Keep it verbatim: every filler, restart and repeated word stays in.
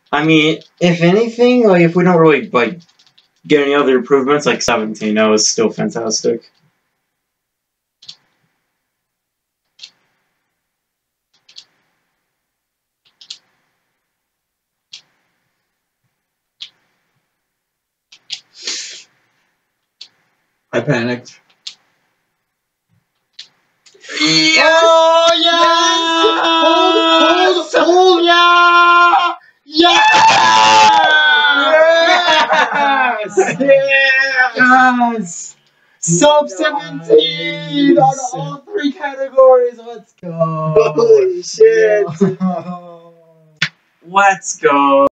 I mean, if anything, like if we don't really like get any other improvements, like seventeen, that was still fantastic. I panicked. Yes! Oh yes! Hold, hold, hold! Yeah! Yes! Yes! Yes! Sub seventeen on all three categories. Let's go! Holy shit! Yo. Let's go!